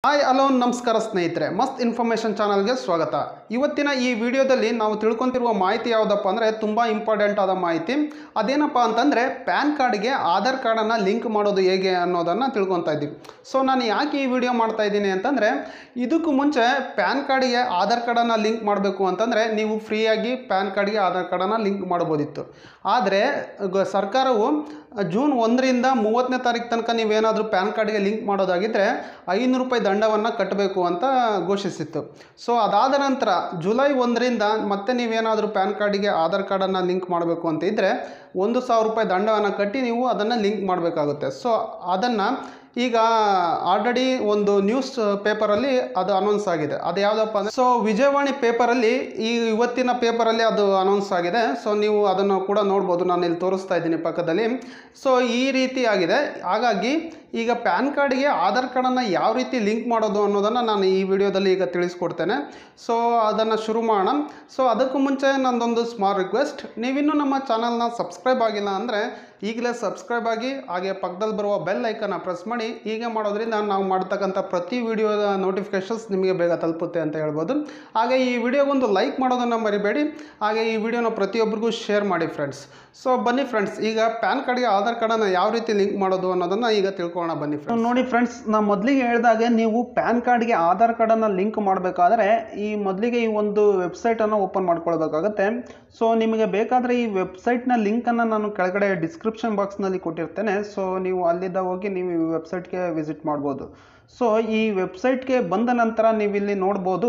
Hi hello ನಮಸ್ಕಾರ ಸ್ನೇಹಿತರೆ, ಮಸ್ತ್ ಇನ್ಫಾರ್ಮೇಷನ್ ಚಾನಲ್ಗೆ ಸ್ವಾಗತ. ಇವತ್ತಿನ ಈ ವಿಡಿಯೋದಲ್ಲಿ ನಾವು ತಿಳ್ಕೊಂತಿರುವ ಮಾಹಿತಿ ಯಾವುದಪ್ಪ ಅಂದರೆ ತುಂಬ ಇಂಪಾರ್ಟೆಂಟ್ ಆದ ಮಾಹಿತಿ. ಅದೇನಪ್ಪ ಅಂತಂದರೆ ಪ್ಯಾನ್ ಕಾರ್ಡ್ಗೆ ಆಧಾರ್ ಕಾರ್ಡನ್ನು ಲಿಂಕ್ ಮಾಡೋದು ಹೇಗೆ ಅನ್ನೋದನ್ನು ತಿಳ್ಕೊತಾ ಇದ್ದೀವಿ. ಸೊ ನಾನು ಯಾಕೆ ಈ ವಿಡಿಯೋ ಮಾಡ್ತಾ ಇದ್ದೀನಿ ಅಂತಂದರೆ, ಇದಕ್ಕೂ ಮುಂಚೆ ಪ್ಯಾನ್ ಕಾರ್ಡ್ಗೆ ಆಧಾರ್ ಕಾರ್ಡನ್ನು ಲಿಂಕ್ ಮಾಡಬೇಕು ಅಂತಂದರೆ ನೀವು ಫ್ರೀಯಾಗಿ ಪ್ಯಾನ್ ಕಾರ್ಡ್ಗೆ ಆಧಾರ್ ಕಾರ್ಡನ್ನು ಲಿಂಕ್ ಮಾಡ್ಬೋದಿತ್ತು. ಆದರೆ ಸರ್ಕಾರವು ಜೂನ್ 1ರಿಂದ 30ನೇ ತಾರೀಕು ತನಕ ನೀವೇನಾದರೂ ಪ್ಯಾನ್ ಕಾರ್ಡ್ಗೆ ಲಿಂಕ್ ಮಾಡೋದಾಗಿದ್ದರೆ 500 ರೂಪಾಯಿ ದಂಡವನ್ನು ಕಟ್ಟಬೇಕು ಅಂತ ಘೋಷಿಸಿತ್ತು. ಸೊ ಅದಾದ ನಂತರ ಜುಲೈ 1ರಿಂದ ಮತ್ತೆ ನೀವೇನಾದರೂ ಪ್ಯಾನ್ ಕಾರ್ಡಿಗೆ ಆಧಾರ್ ಕಾರ್ಡನ್ನು ಲಿಂಕ್ ಮಾಡಬೇಕು ಅಂತ ಇದ್ದರೆ 1,000 ರೂಪಾಯಿ ದಂಡವನ್ನು ಕಟ್ಟಿ ನೀವು ಅದನ್ನು ಲಿಂಕ್ ಮಾಡಬೇಕಾಗುತ್ತೆ. ಸೊ ಅದನ್ನು ಈಗ ಆಲ್ರೆಡಿ ಒಂದು ನ್ಯೂಸ್ ಪೇಪರಲ್ಲಿ ಅದು ಅನೌನ್ಸ್ ಆಗಿದೆ. ಅದು ಯಾವುದಪ್ಪ ಅಂದರೆ, ಸೊ ವಿಜಯವಾಣಿ ಪೇಪರಲ್ಲಿ ಇವತ್ತಿನ ಪೇಪರಲ್ಲಿ ಅದು ಅನೌನ್ಸ್ ಆಗಿದೆ. ಸೊ ನೀವು ಅದನ್ನು ಕೂಡ ನೋಡ್ಬೋದು, ನಾನು ಇಲ್ಲಿ ತೋರಿಸ್ತಾ ಇದ್ದೀನಿ ಪಕ್ಕದಲ್ಲಿ. ಸೊ ಈ ರೀತಿ ಆಗಿದೆ. ಹಾಗಾಗಿ ಈಗ ಪ್ಯಾನ್ ಕಾರ್ಡಿಗೆ ಆಧಾರ್ ಕಾರ್ಡನ್ನು ಯಾವ ರೀತಿ ಲಿಂಕ್ ಮಾಡೋದು ಅನ್ನೋದನ್ನು ನಾನು ಈ ವಿಡಿಯೋದಲ್ಲಿ ಈಗ ತಿಳಿಸ್ಕೊಡ್ತೇನೆ. ಸೊ ಅದನ್ನು ಶುರು ಮಾಡೋಣ. ಸೊ ಅದಕ್ಕೂ ಮುಂಚೆ ನಂದೊಂದು ಸ್ಮಾಲ್ ರಿಕ್ವೆಸ್ಟ್, ನೀವಿನ್ನೂ ನಮ್ಮ ಚಾನಲ್ನ ಸಬ್ಸ್ಕ್ರೈಬ್ ಆಗಿಲ್ಲ ಅಂದರೆ ಈಗಲೇ ಸಬ್ಸ್ಕ್ರೈಬ್ ಆಗಿ, ಹಾಗೆ ಪಕ್ಕದಲ್ಲಿ ಬರುವ ಬೆಲ್ ಐಕನ್ನ ಪ್ರೆಸ್ ಮಾಡಿ. ಹೀಗೆ ಮಾಡೋದ್ರಿಂದ ನಾವು ಮಾಡ್ತಕ್ಕಂಥ ಪ್ರತಿ ವಿಡಿಯೋದ ನೋಟಿಫಿಕೇಷನ್ಸ್ ನಿಮಗೆ ಬೇಗ ತಲುಪುತ್ತೆ ಅಂತ ಹೇಳ್ಬೋದು. ಹಾಗೆ ಈ ವಿಡಿಯೋಗೊಂದು ಲೈಕ್ ಮಾಡೋದನ್ನು ಮರಿಬೇಡಿ. ಹಾಗೆ ಈ ವಿಡಿಯೋನ ಪ್ರತಿಯೊಬ್ಬರಿಗೂ ಶೇರ್ ಮಾಡಿ ಫ್ರೆಂಡ್ಸ್. ಸೊ ಬನ್ನಿ ಫ್ರೆಂಡ್ಸ್, ಈಗ ಪ್ಯಾನ್ ಕಾರ್ಡ್ಗೆ ಆಧಾರ್ ಕಾರ್ಡನ್ನು ಯಾವ ರೀತಿ ಲಿಂಕ್ ಮಾಡೋದು ಅನ್ನೋದನ್ನು ಈಗ ತಿಳ್ಕೊಳ್ಳೋಣ ಬನ್ನಿ ಫ್ರೆಂಡ್ಸ್. ನೋಡಿ ಫ್ರೆಂಡ್ಸ್, ನಾನು ಮೊದಲಿಗೆ ಹೇಳಿದಾಗೆ ನೀವು ಪ್ಯಾನ್ ಕಾರ್ಡ್ಗೆ ಆಧಾರ್ ಕಾರ್ಡನ್ನು ಲಿಂಕ್ ಮಾಡಬೇಕಾದ್ರೆ ಮೊದಲಿಗೆ ಈ ಒಂದು ವೆಬ್ಸೈಟನ್ನು ಓಪನ್ ಮಾಡ್ಕೊಳ್ಬೇಕಾಗತ್ತೆ. ಸೊ ನಿಮಗೆ ಬೇಕಾದರೆ ಈ ವೆಬ್ಸೈಟ್ನ ಲಿಂಕನ್ನು ನಾನು ಕೆಳಗಡೆ ಡಿಸ್ಕ್ರಿಪ್ಷನ್ ಬಾಕ್ಸ್ನಲ್ಲಿ ಕೊಟ್ಟಿರ್ತೇನೆ. ಸೊ ನೀವು ಅಲ್ಲಿಂದ ಹೋಗಿ ನೀವು ಈ ವೆಬ್ಸೈಟ್ಗೆ ವಿಸಿಟ್ ಮಾಡ್ಬೋದು. ಸೊ ಈ ವೆಬ್ಸೈಟ್ಗೆ ಬಂದ ನಂತರ ನೀವು ಇಲ್ಲಿ ನೋಡ್ಬೋದು,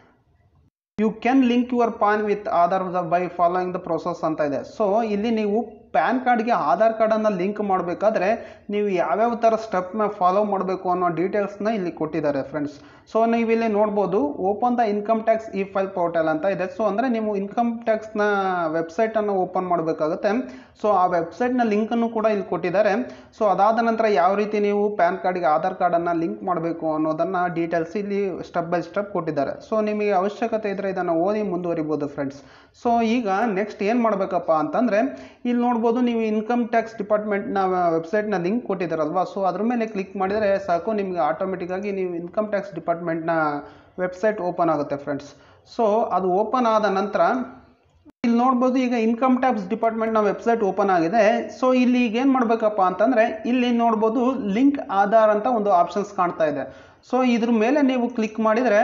you can link your PAN with Aadhaar by following the process ಅಂತ ಇದೆ. ಸೊ ಇಲ್ಲಿ ನೀವು ಪ್ಯಾನ್ ಕಾರ್ಡ್ಗೆ ಆಧಾರ್ ಕಾರ್ಡನ್ನು ಲಿಂಕ್ ಮಾಡಬೇಕಾದ್ರೆ ನೀವು ಯಾವ್ಯಾವ ಥರ ಸ್ಟೆಪ್ನ ಫಾಲೋ ಮಾಡಬೇಕು ಅನ್ನೋ ಡೀಟೇಲ್ಸ್ನ ಇಲ್ಲಿ ಕೊಟ್ಟಿದ್ದಾರೆ ಫ್ರೆಂಡ್ಸ್. ಸೊ ನೀವು ಇಲ್ಲಿ ನೋಡ್ಬೋದು, open the income tax e file portal ಅಂತ ಇದೆ. ಸೊ ಅಂದರೆ ನೀವು ಇನ್ಕಮ್ ಟ್ಯಾಕ್ಸ್ನ ವೆಬ್ಸೈಟನ್ನು ಓಪನ್ ಮಾಡಬೇಕಾಗುತ್ತೆ. ಸೊ ಆ ವೆಬ್ಸೈಟ್ನ ಲಿಂಕನ್ನು ಕೂಡ ಇಲ್ಲಿ ಕೊಟ್ಟಿದ್ದಾರೆ. ಸೊ ಅದಾದ ನಂತರ ಯಾವ ರೀತಿ ನೀವು ಪ್ಯಾನ್ ಕಾರ್ಡ್ಗೆ ಆಧಾರ್ ಕಾರ್ಡನ್ನು ಲಿಂಕ್ ಮಾಡಬೇಕು ಅನ್ನೋದನ್ನು ಡೀಟೇಲ್ಸ್ ಇಲ್ಲಿ ಸ್ಟೆಪ್ ಬೈ ಸ್ಟೆಪ್ ಕೊಟ್ಟಿದ್ದಾರೆ. ಸೊ ನಿಮಗೆ ಅವಶ್ಯಕತೆ ಇದ್ದರೆ ಇದನ್ನು ಓದಿ ಮುಂದುವರಿಬೋದು ಫ್ರೆಂಡ್ಸ್. ಸೊ ಈಗ ನೆಕ್ಸ್ಟ್ ಏನು ಮಾಡಬೇಕಪ್ಪ ಅಂತಂದರೆ, ಇಲ್ಲಿ ನೋಡ್ಬೋದು ನೀವು ಇನ್ಕಮ್ ಟ್ಯಾಕ್ಸ್ ಡಿಪಾರ್ಟ್ಮೆಂಟ್ನ ವೆಬ್ಸೈಟ್ನ ಲಿಂಕ್ ಕೊಟ್ಟಿದ್ದಾರಲ್ವಾ. ಸೊ ಅದ್ರ ಮೇಲೆ ಕ್ಲಿಕ್ ಮಾಡಿದರೆ ಸಾಕು, ನಿಮಗೆ ಆಟೋಮೆಟಿಕ್ಕಾಗಿ ನೀವು ಇನ್ಕಮ್ ಟ್ಯಾಕ್ಸ್ ಡಿಪಾರ್ಟ್ಮೆಂಟ್ನ ವೆಬ್ಸೈಟ್ ಓಪನ್ ಆಗುತ್ತೆ ಫ್ರೆಂಡ್ಸ್. ಸೊ ಅದು ಓಪನ್ ಆದ ನಂತರ ಇಲ್ಲಿ ನೋಡ್ಬೋದು, ಈಗ ಇನ್ಕಮ್ ಟ್ಯಾಕ್ಸ್ ಡಿಪಾರ್ಟ್ಮೆಂಟ್ನ ವೆಬ್ಸೈಟ್ ಓಪನ್ ಆಗಿದೆ. ಸೊ ಇಲ್ಲಿ ಈಗ ಏನು ಮಾಡಬೇಕಪ್ಪ ಅಂತಂದರೆ, ಇಲ್ಲಿ ನೋಡ್ಬೋದು ಲಿಂಕ್ ಆಧಾರ್ ಅಂತ ಒಂದು ಆಪ್ಷನ್ಸ್ ಕಾಣ್ತಾ ಇದೆ. ಸೊ ಇದ್ರ ಮೇಲೆ ನೀವು ಕ್ಲಿಕ್ ಮಾಡಿದರೆ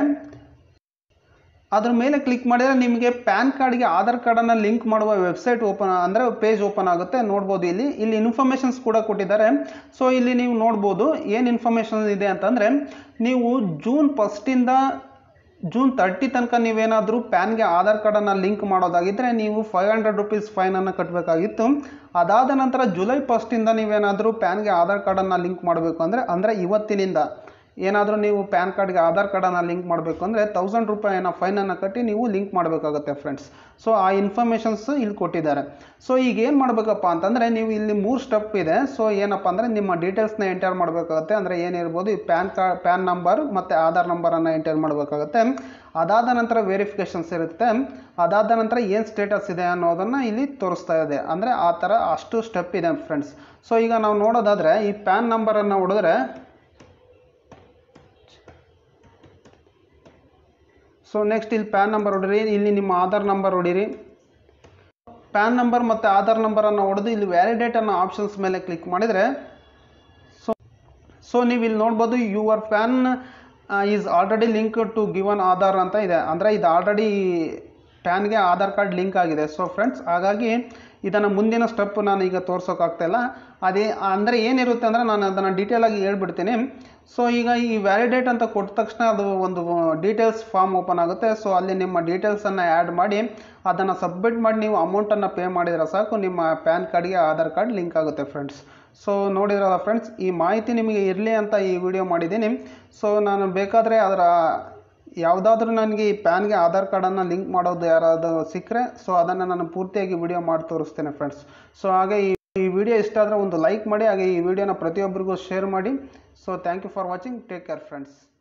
ನಿಮಗೆ ಪ್ಯಾನ್ ಕಾರ್ಡ್ಗೆ ಆಧಾರ್ ಕಾರ್ಡನ್ನು ಲಿಂಕ್ ಮಾಡುವ ವೆಬ್ಸೈಟ್ ಓಪನ್ ಅಂದರೆ ಪೇಜ್ ಓಪನ್ ಆಗುತ್ತೆ. ನೋಡ್ಬೋದು ಇಲ್ಲಿ ಇನ್ಫಾರ್ಮೇಷನ್ಸ್ ಕೂಡ ಕೊಟ್ಟಿದ್ದಾರೆ. ಸೊ ಇಲ್ಲಿ ನೀವು ನೋಡ್ಬೋದು ಏನು ಇನ್ಫಾರ್ಮೇಷನ್ ಇದೆ ಅಂತಂದರೆ, ನೀವು ಜೂನ್ 1ರಿಂದ ಜೂನ್ 30 ತನಕ ನೀವೇನಾದರೂ ಪ್ಯಾನ್ಗೆ ಆಧಾರ್ ಕಾರ್ಡನ್ನು ಲಿಂಕ್ ಮಾಡೋದಾಗಿದ್ದರೆ ನೀವು 500 ರೂಪೀಸ್ ಫೈನನ್ನು ಕಟ್ಟಬೇಕಾಗಿತ್ತು. ಅದಾದ ನಂತರ ಜುಲೈ 1ರಿಂದ ನೀವೇನಾದರೂ ಪ್ಯಾನ್ಗೆ ಆಧಾರ್ ಕಾರ್ಡನ್ನು ಲಿಂಕ್ ಮಾಡಬೇಕು ಅಂದರೆ ಇವತ್ತಿನಿಂದ ಏನಾದರೂ ನೀವು ಪ್ಯಾನ್ ಕಾರ್ಡ್ಗೆ ಆಧಾರ್ ಕಾರ್ಡನ್ನು ಲಿಂಕ್ ಮಾಡಬೇಕು ಅಂದರೆ 1000 ರೂಪಾಯಿನ ಫೈನನ್ನು ಕಟ್ಟಿ ನೀವು ಲಿಂಕ್ ಮಾಡಬೇಕಾಗುತ್ತೆ ಫ್ರೆಂಡ್ಸ್. ಸೊ ಆ ಇನ್ಫಾರ್ಮೇಷನ್ಸ್ ಇಲ್ಲಿ ಕೊಟ್ಟಿದ್ದಾರೆ. ಸೊ ಈಗ ಏನು ಮಾಡಬೇಕಪ್ಪ ಅಂತಂದರೆ, ನೀವು ಇಲ್ಲಿ 3 ಸ್ಟೆಪ್ ಇದೆ. ಸೊ ಏನಪ್ಪ ಅಂದರೆ, ನಿಮ್ಮ ಡೀಟೇಲ್ಸ್ನ ಎಂಟರ್ ಮಾಡಬೇಕಾಗುತ್ತೆ. ಅಂದರೆ ಏನಿರ್ಬೋದು, ಈ ಪ್ಯಾನ್ ನಂಬರ್ ಮತ್ತು ಆಧಾರ್ ನಂಬರನ್ನು ಎಂಟರ್ ಮಾಡಬೇಕಾಗುತ್ತೆ. ಅದಾದ ನಂತರ ವೆರಿಫಿಕೇಷನ್ಸ್ ಇರುತ್ತೆ. ಅದಾದ ನಂತರ ಏನು ಸ್ಟೇಟಸ್ ಇದೆ ಅನ್ನೋದನ್ನು ಇಲ್ಲಿ ತೋರಿಸ್ತಾ ಇದೆ. ಅಂದರೆ ಆ ಥರ ಅಷ್ಟು ಸ್ಟೆಪ್ ಇದೆ ಫ್ರೆಂಡ್ಸ್. ಸೊ ಈಗ ನಾವು ನೋಡೋದಾದರೆ, ಈ ಪ್ಯಾನ್ ನಂಬರನ್ನು ಹೊಡೆದ್ರೆ, ಸೊ ನೆಕ್ಸ್ಟ್ ಇಲ್ಲಿ ಪ್ಯಾನ್ ನಂಬರ್ ಹೊಡಿರಿ, ಇಲ್ಲಿ ನಿಮ್ಮ ಆಧಾರ್ ನಂಬರ್ ಹೊಡಿರಿ. ಪ್ಯಾನ್ ನಂಬರ್ ಮತ್ತು ಆಧಾರ್ ನಂಬರನ್ನು ಹೊಡೆದು ಇಲ್ಲಿ ವ್ಯಾಲಿಡೇಟ್ ಅನ್ನೋ ಆಪ್ಷನ್ಸ್ ಮೇಲೆ ಕ್ಲಿಕ್ ಮಾಡಿದರೆ, ಸೊ ನೀವು ಇಲ್ಲಿ ನೋಡ್ಬೋದು your PAN is already link to given Aadhaar ಅಂತ ಇದೆ. ಅಂದರೆ ಇದು ಆಲ್ರೆಡಿ ಪ್ಯಾನ್ಗೆ ಆಧಾರ್ ಕಾರ್ಡ್ ಲಿಂಕ್ ಆಗಿದೆ. ಸೊ ಫ್ರೆಂಡ್ಸ್, ಹಾಗಾಗಿ ಇದನ್ನು ಮುಂದಿನ ಸ್ಟೆಪ್ ನಾನು ಈಗ ತೋರ್ಸೋಕ್ಕಾಗ್ತಾಯಿಲ್ಲ. ಅದೇ ಅಂದರೆ ಏನಿರುತ್ತೆ ಅಂದರೆ, ನಾನು ಅದನ್ನು ಡೀಟೇಲಾಗಿ ಹೇಳ್ಬಿಡ್ತೀನಿ. ಸೊ ಈಗ ಈ ವ್ಯಾಲಿಡೇಟ್ ಅಂತ ಕೊಟ್ಟ ತಕ್ಷಣ ಅದು ಒಂದು ಡೀಟೇಲ್ಸ್ ಫಾರ್ಮ್ ಓಪನ್ ಆಗುತ್ತೆ. ಸೊ ಅಲ್ಲಿ ನಿಮ್ಮ ಡೀಟೇಲ್ಸನ್ನು ಆ್ಯಡ್ ಮಾಡಿ ಅದನ್ನು ಸಬ್ಮಿಟ್ ಮಾಡಿ ನೀವು ಅಮೌಂಟನ್ನು ಪೇ ಮಾಡಿದರೆ ಸಾಕು, ನಿಮ್ಮ ಪ್ಯಾನ್ ಕಾರ್ಡ್ಗೆ ಆಧಾರ್ ಕಾರ್ಡ್ ಲಿಂಕ್ ಆಗುತ್ತೆ ಫ್ರೆಂಡ್ಸ್. ಸೊ ನೋಡಿದ್ರಲ್ಲ ಫ್ರೆಂಡ್ಸ್, ಈ ಮಾಹಿತಿ ನಿಮಗೆ ಇರಲಿ ಅಂತ ಈ ವಿಡಿಯೋ ಮಾಡಿದ್ದೀನಿ. ಸೊ ನಾನು ಬೇಕಾದರೆ ಅದರ ಯಾವುದಾದ್ರೂ ನನಗೆ ಈ ಪ್ಯಾನ್ಗೆ ಆಧಾರ್ ಕಾರ್ಡನ್ನು ಲಿಂಕ್ ಮಾಡೋದು ಯಾರಾದರೂ ಸಿಕ್ಕರೆ, ಸೊ ಅದನ್ನು ನಾನು ಪೂರ್ತಿಯಾಗಿ ವಿಡಿಯೋ ಮಾಡಿ ತೋರಿಸ್ತೇನೆ ಫ್ರೆಂಡ್ಸ್. ಸೊ ಹಾಗೆ ಈ ವಿಡಿಯೋ ಇಷ್ಟ ಆದರೆ ಒಂದು ಲೈಕ್ ಮಾಡಿ, ಹಾಗೆ ಈ ವಿಡಿಯೋನ ಪ್ರತಿಯೊಬ್ಬರಿಗೂ ಶೇರ್ ಮಾಡಿ. So thank you for watching. Take care friends.